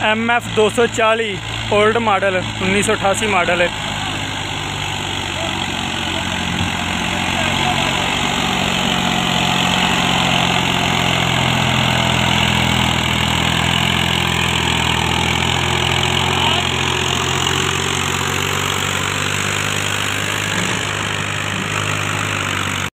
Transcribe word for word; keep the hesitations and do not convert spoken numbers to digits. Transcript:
M F दो सौ चालीस ओल्ड मॉडल उन्नीस सौ अठासी मॉडल है।